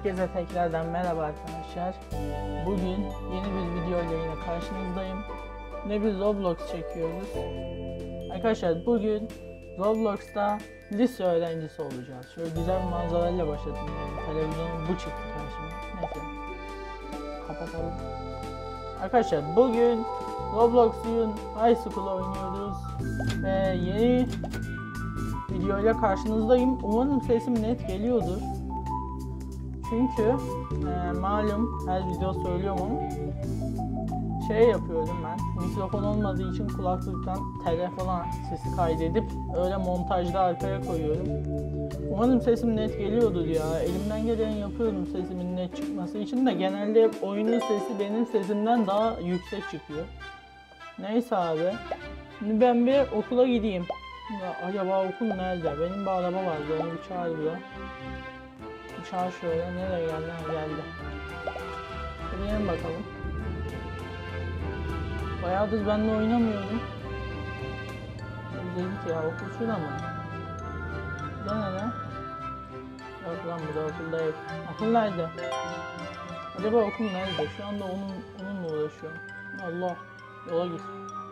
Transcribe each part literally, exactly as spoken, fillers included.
Herkese tekrardan merhaba arkadaşlar. Bugün yeni bir video ile yine karşınızdayım. Ne bir Roblox çekiyoruz. Arkadaşlar bugün Roblox'ta lise öğrencisi olacağız. Şöyle güzel bir manzarayla başladım. Yani televizyonun bu çıktı karşıma. Neyse. Kapatalım. Arkadaşlar bugün Roblox'un High School oynuyoruz. Ve yeni videoyla karşınızdayım. Umarım sesim net geliyordur. Çünkü e, malum her video söylüyorum ama şey yapıyorum ben, mikrofon olmadığı için kulaklıktan telefona sesi kaydedip öyle montajda arkaya koyuyorum. Umarım sesim net geliyordur ya. Elimden geleni yapıyorum sesimin net çıkması için de genelde oyunun sesi benim sesimden daha yüksek çıkıyor. Neyse abi. Şimdi ben bir okula gideyim. Ya, acaba okul nerede? Benim bir araba vardı, onu bir çağır buraya. Çağır şöyle, nereye geldi? Ha, geldi. Gidelim bakalım. Bayağıdır ben de oynamıyordum. Dedik ya, okul şurada mı? Burada ne lan? Yok lan, burada okul değil. Okul nerede? Acaba okul nerede? Şu anda onun, onunla uğraşıyorum. Allah, yola git.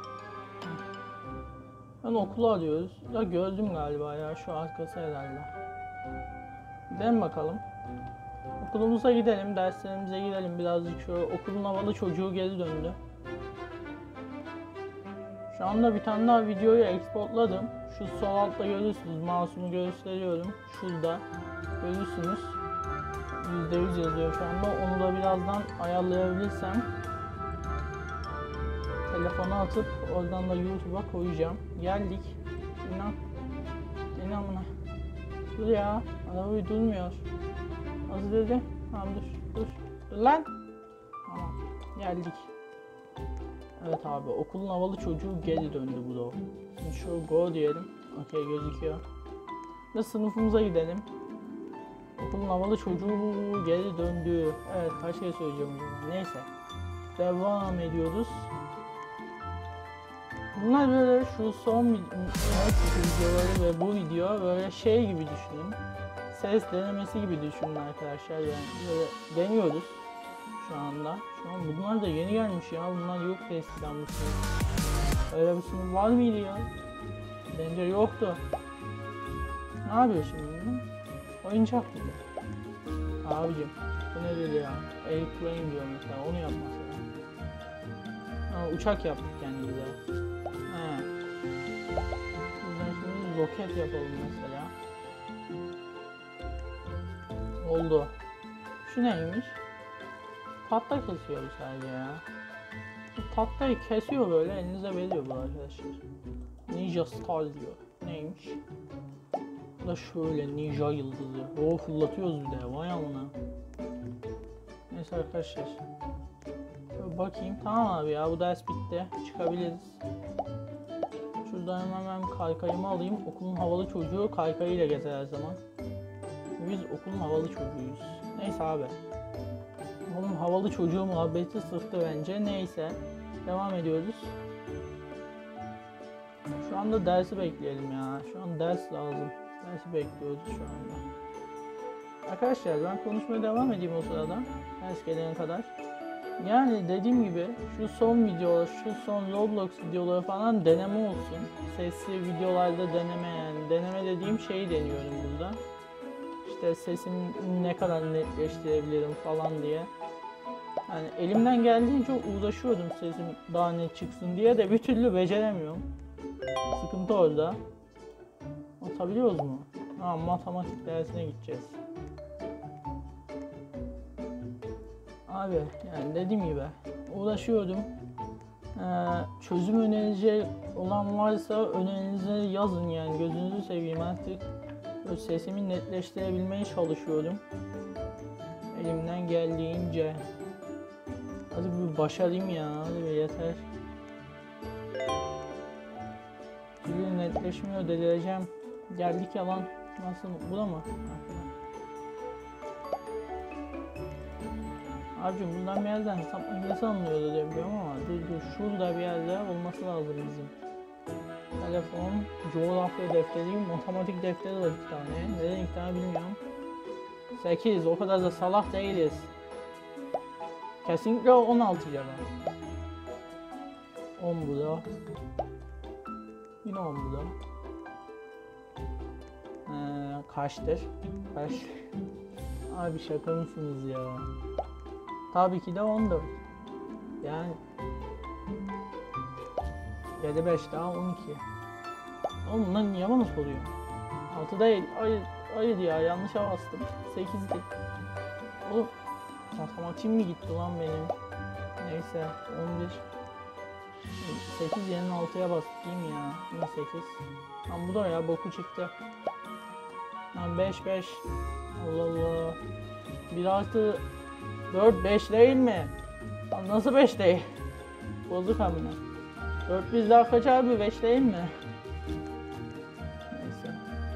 Ben okulu arıyoruz. Ya gördüm galiba ya, şu arkası herhalde. Gidelim bakalım. Okulumuza gidelim, derslerimize gidelim birazcık. Şu okulun havalı çocuğu geri döndü. Şu anda bir tane daha videoyu exportladım. Şu sol altta görürsünüz, mouse'umu gösteriyorum. Şurada görürsünüz. yüzde yüz yazıyor şu anda. Onu da birazdan ayarlayabilirsem telefona atıp oradan da YouTube'a koyacağım. Geldik. İnan. İnan buna. Dur ya. Arabayı durmuyor. Nasıl dedi? Tamam dur. Dur. Dur lan. Tamam. Geldik. Evet abi. Okulun havalı çocuğu geri döndü bu da. Şimdi şu go diyelim. Okey, gözüküyor. Ve sınıfımıza gidelim. Okulun havalı çocuğu geri döndü. Evet, kaç şey söyleyeceğim. Neyse. Devam ediyoruz. Bunlar böyle şu son videoları ve bu video böyle şey gibi düşünün. Ses denemesi gibi düşünün arkadaşlar, yani böyle deniyoruz şu anda. Şu an bunlar da yeni gelmiş ya, bunlar yoktu eskiden bu sınıf. Öyle bir sınıf var mıydı ya? Bence yoktu. Ne yapıyor şimdi? Oyuncak gibi. Abicim bu ne dedi ya? Airplane diyor mesela, onu yap mesela. Ha, uçak yaptık kendimize. He. Buradan şimdi roket yapalım mesela. Oldu. Şu neymiş? Tahta kesiyor bu sadece ya. Bu tahtayı kesiyor böyle, elinize veriyor bu arkadaşlar. Ninja Star diyor. Neymiş? Bu da şöyle ninja yıldızı. O fırlatıyoruz bir de. Vay amına. Neyse arkadaşlar. Şöyle bakayım. Tamam abi ya, bu ders bitti. Çıkabiliriz. Şuradan hemen kaykayımı alayım. Okulun havalı çocuğu kaykayıyla gezer her zaman. Biz okulun havalı çocuğuyuz. Neyse abi. Okulun havalı çocuğu muhabbeti sıktı bence. Neyse. Devam ediyoruz. Şu anda dersi bekleyelim ya. Şu an ders lazım. Dersi bekliyoruz şu anda. Arkadaşlar ben konuşmaya devam edeyim o sırada. Ders gelene kadar. Yani dediğim gibi şu son videolar, şu son Roblox videoları falan deneme olsun. Sesli videolarda deneme yani. Deneme dediğim şeyi deniyorum burada. İşte sesimi ne kadar netleştirebilirim falan diye. Yani elimden geldiğince uğraşıyordum sesim daha net çıksın diye de bir türlü beceremiyorum. Sıkıntı orada. Atabiliyoruz mu? Ha, matematik dersine gideceğiz. Abi yani dediğim gibi uğraşıyordum. Ee, çözüm önerisi olan varsa önerinizi yazın, yani gözünüzü seveyim artık. Böyle sesimi netleştirebilmeye çalışıyorum. Elimden geldiğince. Hadi bir başarayım ya, hadi bir yeter. Bir netleşmiyor, delireceğim. Geldik yalan. Nasıl? Bu da mı? Abicim buradan bir yerden hesap makinesi alınıyordu diye biliyorum ama dur dur, şurada bir yerde olması lazım bizim. Telefon, coğrafya defteri, matematik defteri var iki tane. Neden iki tane bilmiyorum. sekiz, o kadar da salak değiliz. Kesinlikle on altı cevap. on bu da. Yine on bu da. Ee, kaçtır? Kaç? Abi şaka mısınız ya? Tabii ki de on dört. Yani yedi beş daha on iki. Oğlum bunlar niye bana soruyor? altı değil. Hayır, hayır ya, yanlışa bastım. sekizdi. Oğlum matematiğim mi gitti lan benim? Neyse on bir. sekiz yerine altıya bastım değil mi ya? Yine sekiz. Lan bu da ya boku çıktı. Lan beş beş. Allah Allah. bir artı dört beş değil mi? Lan nasıl beş değil? Bozuk hamle. dört biz daha kaç abi? beş değil mi? Neyse.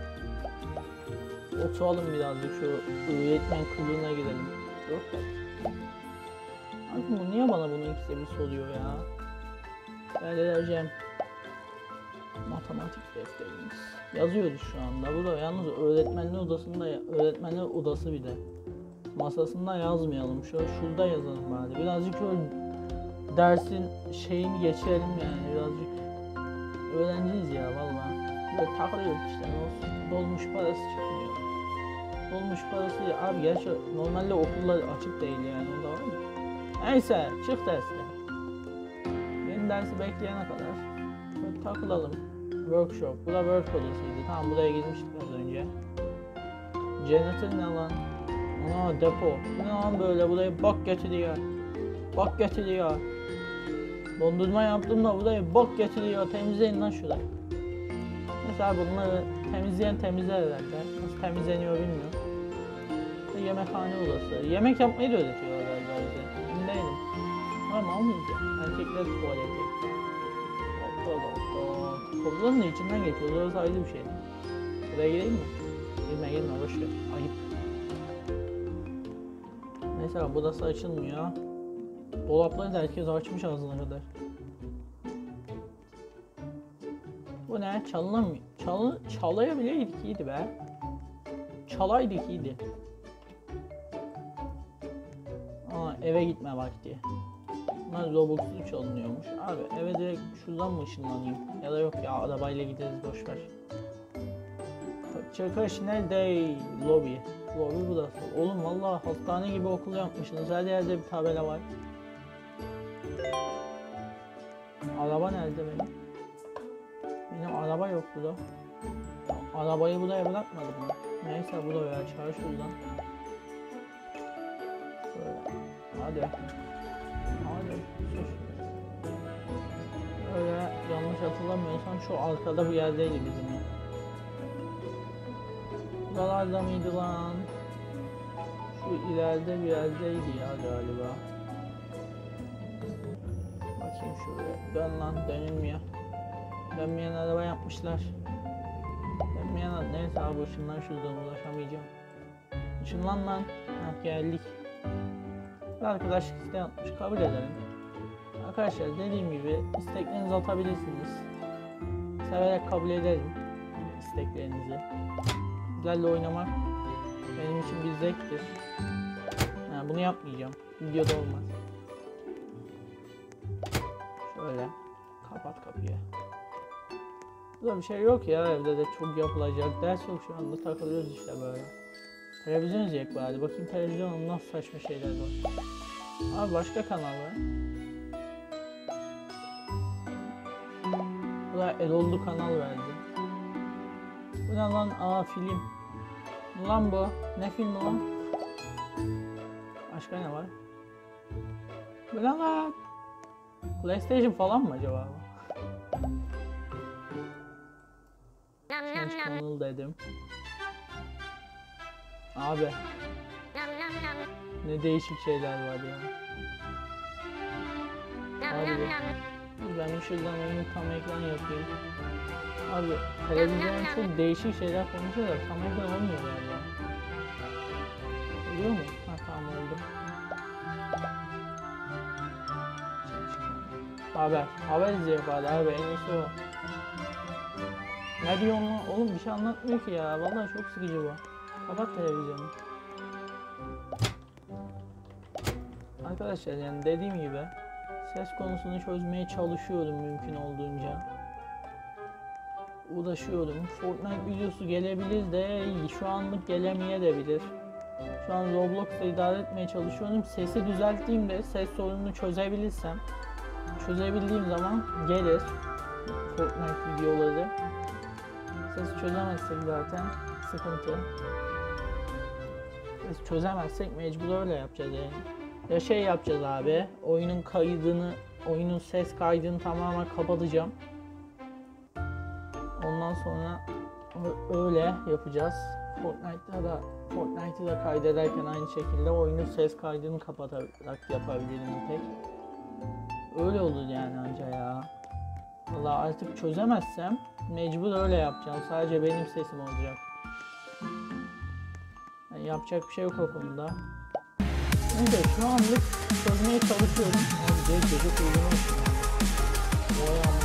Oturalım birazcık, şu öğretmen kılığına girelim. Yok bak. Abi bu niye bana bunu ikisi bir soruyor ya? Ben edeceğim. Matematik defterimiz. Yazıyoruz şu anda. Bu da yalnız öğretmenler odasında, öğretmenler odası bir de. Masasında yazmayalım. Şöyle şurada yazalım bari. Birazcık şöyle dersin şeyini geçirelim yani, birazcık öğrenciyiz ya vallahi. Böyle takılıyoruz işte, ne olsun. Dolmuş parası çıkmıyor. Dolmuş parası ya abi, gerçi normalde okullar açık değil yani, o da var mı? Neyse, çık derste. Benim dersi bekleyene kadar böyle takılalım. Workshop, bu da work odasıydı. Tamam, buraya girmiştik az önce. Janitor ne lan? Aa, depo. Ne lan böyle, buraya bak getiriyor. Bak getiriyor. Dondurma yaptım da buraya bak getiriyor. Temizleyin lan şurayı. Mesela bunları temizleyen temizler herhalde. Nasıl temizleniyor bilmiyorum. Yemekhane odası. Yemek yapmayı da öğretiyor herhalde bize. Emin değilim. Normal mıyız ya? Erkekler tuvaleti. Hoppa hoppa. Kapıların da içinden geçiyoruz. Orası ayrı bir şey. Buraya gireyim mi? Girme girme, boşver. Ayıp. Mesela burası açılmıyor. Dolapları da herkes açmış ağzına kadar. Bu ne? Çalınamıyor. Çalı, çalayabileydik iyiydi be. Çalaydık iyiydi. Aa, eve gitme vakti. Bunlar Robux'lu çalınıyormuş. Abi eve direkt şuradan mı ışınlanayım? Ya da yok ya, arabayla gideriz, boşver. Çıkış nerede? Lobby. Lobby burası. Oğlum vallahi hastane gibi okul yapmışsınız. Her yerde bir tabela var. Araba nerede benim? Benim araba yok burada. Arabayı buraya bırakmadım mı? Neyse bu da ya, çağır şuradan. Şöyle. Hadi. Hadi. Sus. Öyle, yanlış hatırlamıyorsam şu arkada bir yerdeydi bizim ya. Buralarda mıydı lan? Şu ileride bir yerdeydi ya galiba. Bakayım şuraya. Dön lan, dönülmüyor. Dönmeyen araba yapmışlar. Dönmeyen araba. Neyse abi, ışınlan şuradan, ulaşamayacağım. Işınlan lan. Heh, geldik. Bir arkadaşlık isteği atmış. Kabul edelim. Arkadaşlar dediğim gibi isteklerinizi atabilirsiniz. Severek kabul ederim isteklerinizi. Sizlerle oynamak benim için bir zevktir. Yani bunu yapmayacağım. Videoda olmaz. Şöyle kapat kapıyı. Burada bir şey yok ya, evde de çok yapılacak ders yok, şu anda takılıyoruz işte böyle. Televizyon izleyecek bari. Bakayım televizyonda nasıl saçma şeyler var. Abi başka kanal var. Burada Erol'lu kanal verdi. Bu ne lan? Aa, film. Lan bu. Ne filmi lan? Başka ne var? Bu ne lan? PlayStation falan mı acaba? Change channel dedim. Abi. Ne değişik şeyler var ya. Abi. Ben şuradan oyunu tam ekran yapayım. Abi televizyonda çok değişik şeyler konuşuyor da tam ekran olmuyor galiba. Oluyor mu? Ha tamam, oldu. Haber. Haber izliyor bari abi, en iyisi o. Ne diyorsun lan? Oğlum bir şey anlatmıyor ki ya. Vallahi çok sıkıcı bu. Kapat televizyonu. Arkadaşlar yani dediğim gibi ses konusunu çözmeye çalışıyorum mümkün olduğunca. Uğraşıyorum. Fortnite videosu gelebilir de şu anlık gelemeyebilir. Şu an Roblox'ta idare etmeye çalışıyorum. Sesi düzelttiğimde ses sorununu çözebilirsem, çözebildiğim zaman gelir Fortnite videoları. Ses çözemezsek zaten sıkıntı. Ses çözemezsek mecbur öyle yapacağız yani. Ya şey yapacağız abi, oyunun kaydını, oyunun ses kaydını tamamen kapatacağım. Ondan sonra öyle yapacağız. Fortnite'da da Fortnite'ı da kaydederken aynı şekilde oyunun ses kaydını kapatarak yapabilirim tek. Öyle olur yani anca ya. Valla artık çözemezsem mecbur öyle yapacağım. Sadece benim sesim olacak. Yani yapacak bir şey yok o konuda. Neyse şu anlık çözmeye çalışıyorum. Abi gece gece uyumak. Vay aman.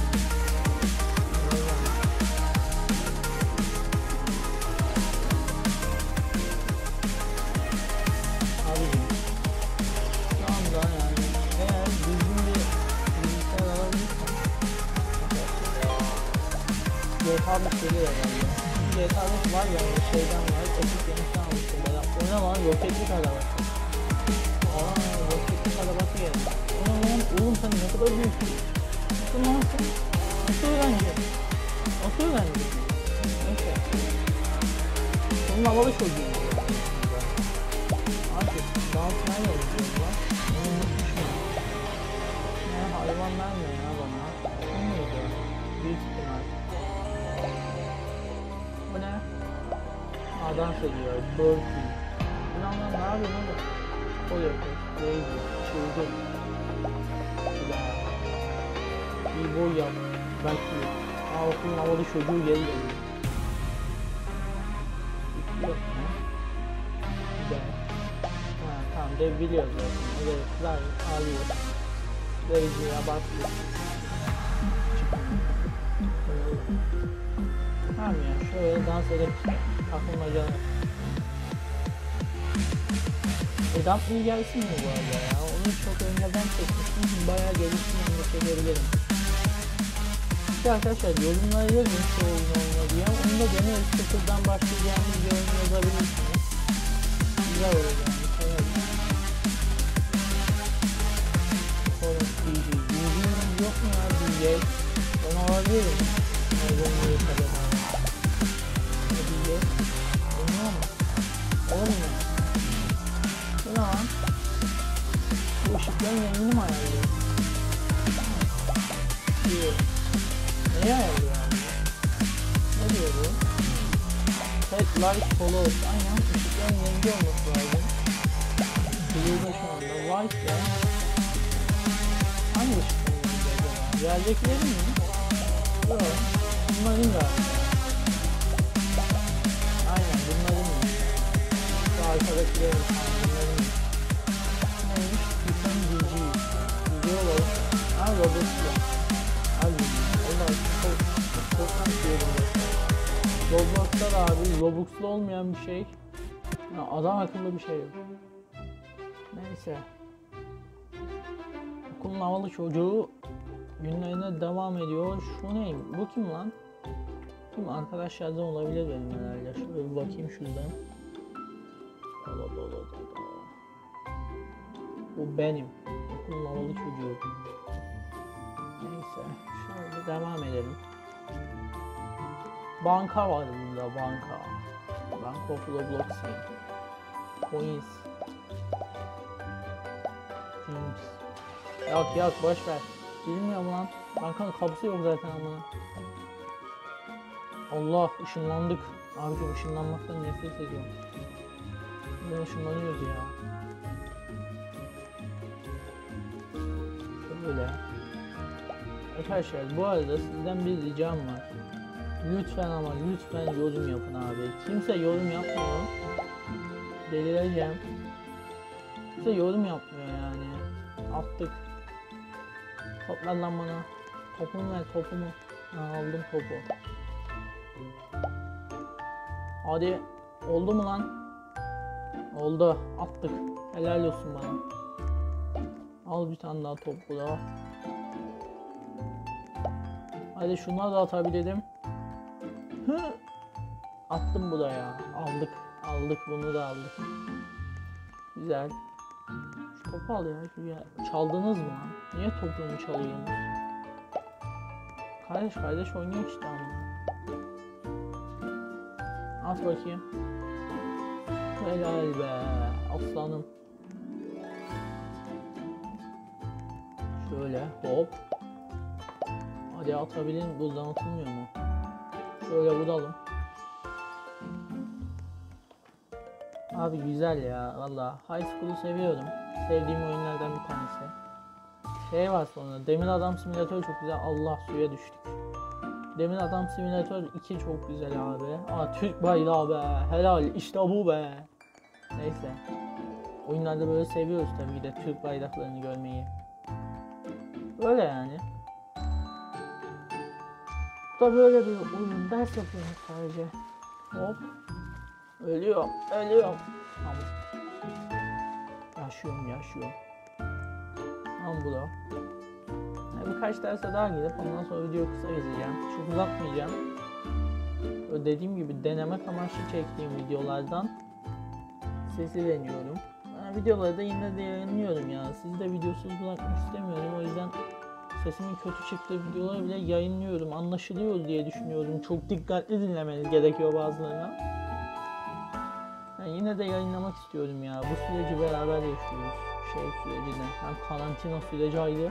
G T A beş geliyor herhalde. G T A beş var ya, şeyden var, Epic Games'ten almıştım ben. O ne lan? Roketlik arabası. Aaa, roketlik arabası geldi. O ne lan? Oğlum sen ne kadar büyüksün. Nasıl lan sen? Nasıl öğrenci? Nasıl öğrenci? Neyse. Bunun havalı çocuğum. Artık dans nerede olacağız lan? Onu unutmuşum. Ne hayvan vermiyor ya bana. O muydu? Büyük ihtimal. Bu ne? Aa, dans ediyor. Burpee. Ulan lan ne yapıyorsun oğlum? O yapıyor. Lazy. Çılgın. Ulan. İyi boy yap. Belki. Aa, okulun havalı çocuğu geri geliyor. Yok mu? Güzel. Ha tamam, dev biliyoruz zaten. Evet, kızlar ağlıyor. Lazy'ye basıyor. Tamam ya, şöyle dans edelim işte. Takılmacalı. Edap mı gelsin mi bu arada ya? Onu çok önceden çekmiştim. Bayağı geliştim, onu çekebilirim. İşte arkadaşlar yorumlara yazın şu oyunu oyna diye. Onu da deneriz. Sıfırdan başlayacağımız bir oyun yazabilirsiniz. Güzel olur yani. Severim. Sonra D J. D J'nin yok mu ya D J? Ben alabilirim. Oyunları kadar. Oynuyor mu? Olmuyor. Bu ne lan? Bu ışıkların rengini mi ayarlıyor? Diyor. Neyi ayarlıyor abi? Ne diyor bu? Set light follows. Aynen ışıkların rengi olması lazım. Blue'da şu anda. White ya. Hangi ışıkların rengi acaba? Yerdekileri mi? Yok. Bunların galiba. Aynen bunların mı? Şu arkadakilerin bunların mı? Neymiş? Bütün bilgi. Bilgi olalım. Ha Robux'lu. Hadi. Onlar çok çok çok diyorum ya. Roblox'ta da abi Robux'lu olmayan bir şey. Ya adam akıllı bir şey yok. Neyse. Okulun havalı çocuğu günlerine devam ediyor. Şu ne? Bu kim lan? Kim? Arkadaşlardan olabilir benim herhalde. Şöyle bir bakayım şuradan. Dala dala dala. Bu benim. Okulun havalı çocuğu. Neyse. Şöyle devam edelim. Banka var bunda, banka. Bank of Roblox'ın. Coins. Things. Yok yok boşver. Bilmiyorum lan. Bankanın kapısı yok zaten ama. Allah, ışınlandık. Abicim ışınlanmaktan nefret ediyorum. Buradan ışınlanıyoruz ya. Şöyle. Arkadaşlar bu arada sizden bir ricam var. Lütfen ama lütfen yorum yapın abi. Kimse yorum yapmıyor. Delireceğim. Kimse yorum yapmıyor yani. Attık. Toplar lan bana. Topumu ver, topumu. Ha, aldım topu. Hadi. Oldu mu lan? Oldu. Attık. Helal olsun bana. Al bir tane daha top bu da. Hadi şunları da atabilirim. Hı. Attım bu da ya. Aldık. Aldık bunu da aldık. Güzel. Şu topu al ya. Şuraya. Çaldınız mı lan? Niye topumu çalıyorsunuz? Kardeş kardeş oynuyor işte ama. At bakayım. Helal be. Aslanım. Şöyle hop. Hadi atabilin. Buradan atılmıyor mu? Şöyle vuralım. Abi güzel ya valla. High School'u seviyorum. Sevdiğim oyunlardan bir tanesi. Şey var sonra. Demir Adam Simülatör çok güzel. Allah suya düştük. Demir Adam Simülatör iki çok güzel abi. Aa Türk bayrağı be. Helal işte bu be. Neyse. Oyunlarda böyle seviyoruz tabii ki de Türk bayraklarını görmeyi. Öyle yani. Bu da böyle bir oyun. Ders yapıyoruz sadece. Hop. Ölüyorum. Ölüyorum. Tamam. Yaşıyorum yaşıyorum. Tamam bu da. Yani birkaç derse daha gidip ondan sonra video kısa izleyeceğim. Çok uzatmayacağım. Böyle dediğim gibi denemek amaçlı çektiğim videolardan sesi deniyorum. Yani videoları da yine de yayınlıyorum ya. Sizi de videosuz bırakmak istemiyorum. O yüzden sesimin kötü çıktığı videoları bile yayınlıyorum. Anlaşılıyor diye düşünüyorum. Çok dikkatli dinlemeniz gerekiyor bazılarına. Yani yine de yayınlamak istiyorum ya. Bu süreci beraber yaşıyoruz. Şey sürecini. Hem karantina süreci ayrı.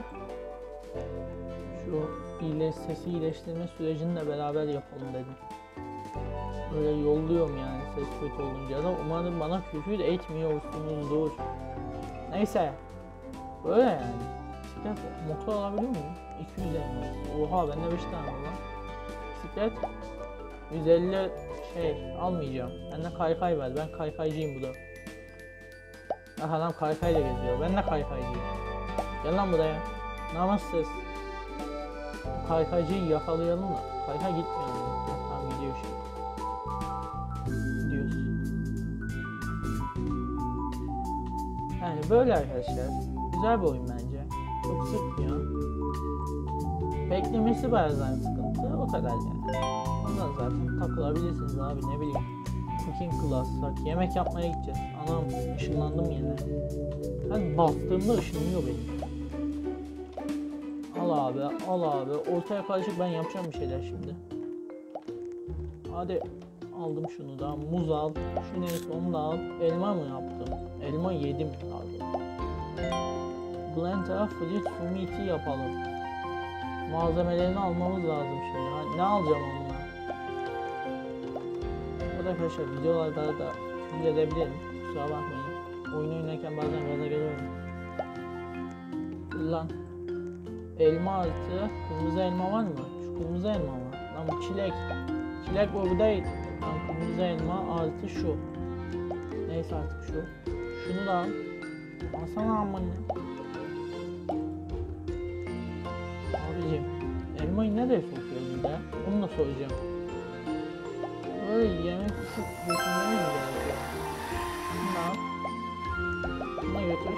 Şu iyile, sesi iyileştirme sürecini de beraber yapalım dedim. Böyle yolluyorum yani ses kötü olunca da. Umarım bana küfür etmiyorsunuzdur. Neyse. Böyle yani. Bisiklet motor alabiliyor muyum? iki yüz elli. Oha bende beş tane var lan. Bisiklet yüz elli şey almayacağım. Bende kaykay var. Ben kaykaycıyım bu da. Ah adam kaykayla geziyor. Ben de kaykaycıyım. Gel lan buraya. Namussuz. Kaykaycıyı yakalayalım da. Kaykay gitmiyor. Tamam gidiyor şimdi. Gidiyoruz. Yani böyle arkadaşlar. Güzel bir oyun bence. Çok sıkmıyor. Beklemesi bazen sıkıntı. O kadar yani. Ondan zaten takılabilirsiniz abi ne bileyim. Cooking class bak yemek yapmaya gideceğiz. Anam ışınlandım yine. Ben bastığımda ışınlıyor beni. Al abi al abi. Ortaya karışık ben yapacağım bir şeyler şimdi. Hadi aldım şunu da. Muz al. Şu neyse onu da al. Elma mı yaptım? Elma yedim abi. Blend'a fruit smoothie yapalım. Malzemelerini almamız lazım şimdi. Hani ne alacağım onunla? O da arkadaşlar videolarda da küfür edebilirim. Kusura bakmayın. Oyun oynarken bazen gaza geliyorum. Lan. Elma artı. Kırmızı elma var mı? Şu kırmızı elma var. Lan bu çilek. Çilek bu bu değil. Lan kırmızı elma artı şu. Neyse artık şu. Şunu da al. Alsana amına. Abicim. Elmayı nereye sokuyoruz ya? Bunu da soracağım. Böyle yemek tutup götürmeye mi gerekiyor? Şunu al. Şuna götür.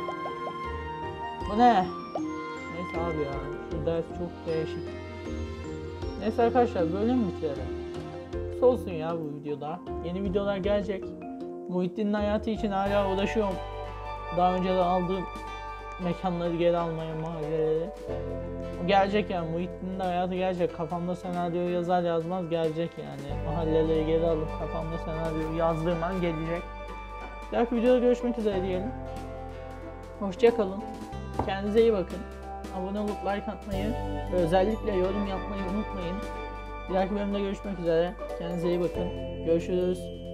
Bu ne? Neyse abi ya. Şu ders çok değişik. Neyse arkadaşlar böyle mi bitirelim? Kısa olsun ya bu videoda. Yeni videolar gelecek. Muhittin'in hayatı için hala uğraşıyorum. Daha önce de aldığım mekanları geri almaya, mahalleleri. O gelecek yani. Muhittin'in hayatı gelecek. Kafamda senaryo yazar yazmaz gelecek yani. Mahalleleri geri alıp kafamda senaryo yazdığım an gelecek. Bir dahaki videoda görüşmek üzere diyelim. Hoşça kalın. Kendinize iyi bakın. Abone olup like atmayı ve özellikle yorum yapmayı unutmayın. Bir dahaki bölümde görüşmek üzere. Kendinize iyi bakın. Görüşürüz.